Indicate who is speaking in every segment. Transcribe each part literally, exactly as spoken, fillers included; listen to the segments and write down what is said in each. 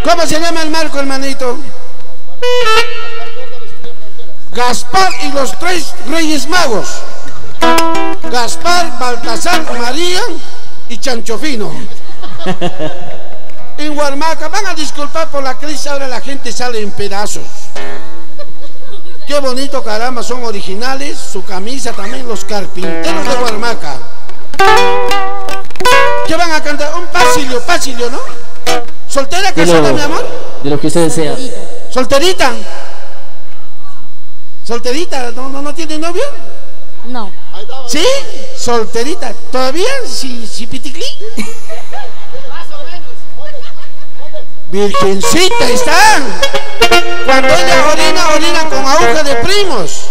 Speaker 1: ¿Cómo se llama el marco, hermanito? Gaspar y los tres Reyes Magos. Gaspar, Baltasar, María y Chanchofino. En Huarmaca, van a disculpar por la crisis, ahora la gente sale en pedazos. Qué bonito, caramba, son originales. Su camisa también, los carpinteros de Huarmaca. ¿Qué van a cantar? Un pasillo, pasillo, ¿no? ¿Soltera, casada, mi amor?
Speaker 2: De lo que usted desea.
Speaker 1: ¿Solterita? ¿Solterita? ¿No, no, no tiene novio?
Speaker 3: No.
Speaker 1: ¿Sí? ¿Solterita? ¿Todavía? ¿Sí, sí piticlí? Virgencita está. Cuando ella orina, orina con aguja de primos.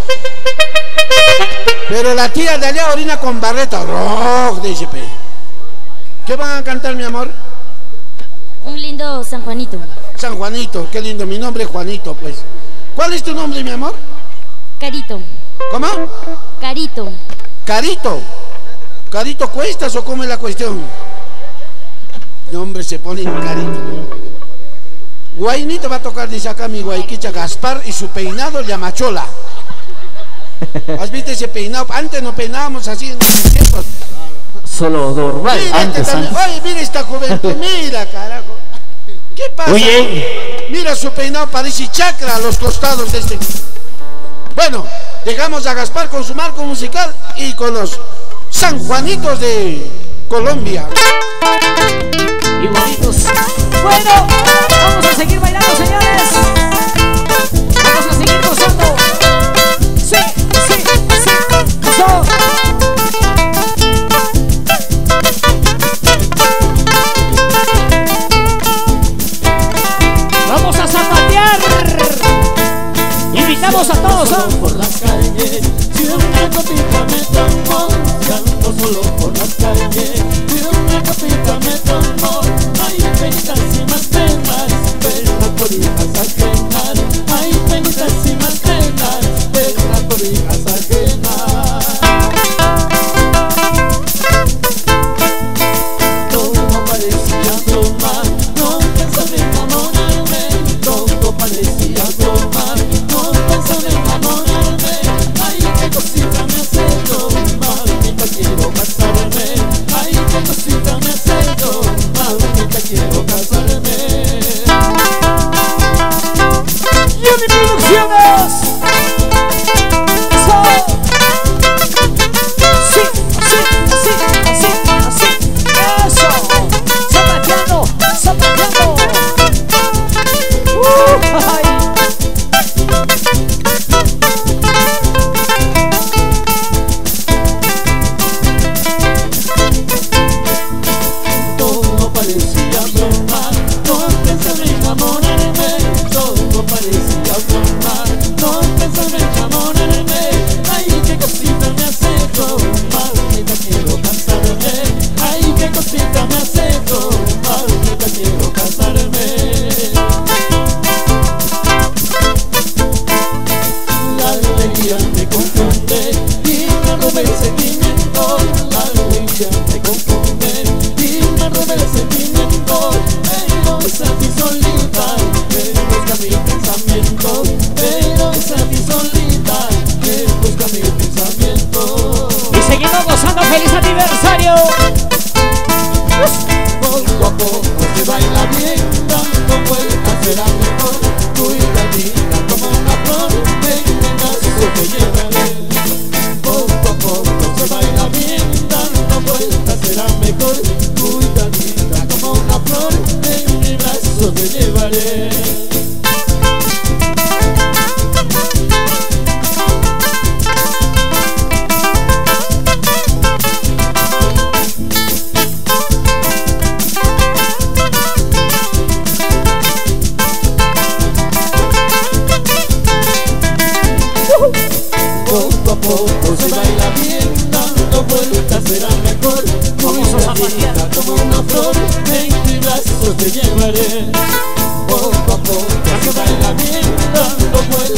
Speaker 1: Pero la tía de allá orina con barreta. Rojo, dice pe. ¿Qué van a cantar, mi amor?
Speaker 3: Un lindo San Juanito.
Speaker 1: San Juanito, qué lindo. Mi nombre es Juanito, pues. ¿Cuál es tu nombre, mi amor?
Speaker 3: Carito.
Speaker 1: ¿Cómo?
Speaker 3: Carito.
Speaker 1: Carito. ¿Carito cuestas o cómo es la cuestión? El hombre se pone en carito. Guainito va a tocar, dice acá mi guayquicha Gaspar y su peinado llamachola. ¿Has visto ese peinado? Antes no peinábamos así en los tiempos.
Speaker 2: Solo normal.
Speaker 1: Mira,
Speaker 2: antes,
Speaker 1: este
Speaker 2: antes.
Speaker 1: Oye, mira esta juventud, mira, carajo. ¿Qué pasa?
Speaker 2: Oye.
Speaker 1: Mira su peinado, parece chakra a los costados de este. Bueno, dejamos a Gaspar con su marco musical y con los San Juanitos de Colombia.
Speaker 4: Igualitos. Bueno, vamos a seguir bailando, señores. Vamos a seguir gozando. Sí, sí, sí. Eso. Vamos a zapatear. Invitamos a todos a
Speaker 5: por las calles, si una copita me tomó, ando solo por las calles, si una copita me tomó, hay penitas y más penas, penas por hijas ajenas, hay penitas y más penas, penas por hijas ajenas. Todo parecía tomar, no pensaba en enamorarme, todo parecía tomar, no pensaba en enamorarme, ay qué cosita me hace tomar, nunca quiero casarme, ay qué cosita me hace tomar, nunca quiero casarme.
Speaker 4: Yumi Producciones. Eso. Sí, sí, sí, sí, sí. Eso. Zapateando, zapateando. Uh, ay.
Speaker 5: Todo parecía broma, no pensaba en enamorarme, todo parecía broma, no pensaba en enamorarme, ay qué cosita me hace tomar, nunca quiero casarme, ay qué cosita me hace tomar, nunca quiero casarme. La alegría me confunde y me roba el sentimiento, la alegría me confunde y me roba el sentimiento, pero es a ti solita que busca mi pensamiento, pero es a ti solita que busca mi pensamiento.
Speaker 4: Y seguimos gozando. ¡Feliz aniversario!
Speaker 5: Poco a poco se baila bien, dando vueltas será mejor, cuidadita como una flor, en mi brazo te llevaré. Poco a poco se baila bien, dando vueltas será mejor, cuidadita como una flor, en mi brazo te llevaré. Poco a poco se baila bien, dando vueltas será mejor, cuidadita como una flor, en mi brazo te llevaré. Poco a poco se baila bien, dando vueltas